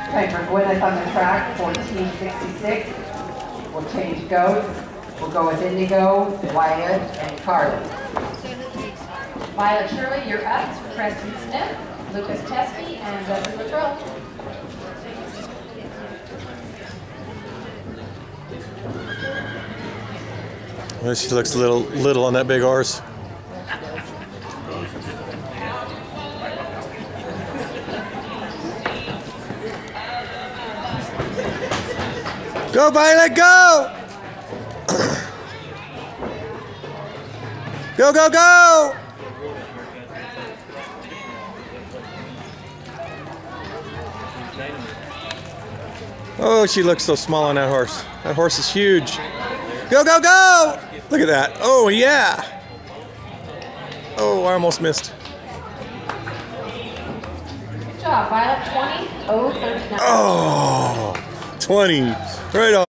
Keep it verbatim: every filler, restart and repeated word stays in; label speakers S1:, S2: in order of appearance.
S1: Okay, for Gwyneth on the track, fourteen sixty-six. We'll change goats. We'll go with Indigo, Violet, and Carly.
S2: Violet Shirley, you're up. Preston Smith, Lucas Teskey, and Leslie Latrell.
S3: Well, she looks a little little on that big horse. Go, Violet, go! Go, go, go! Oh, she looks so small on that horse. That horse is huge. Go, go, go! Look at that. Oh, yeah. Oh, I almost missed.
S2: Good job, Violet, twenty oh thirty-nine.
S3: Oh, twenty. Right on.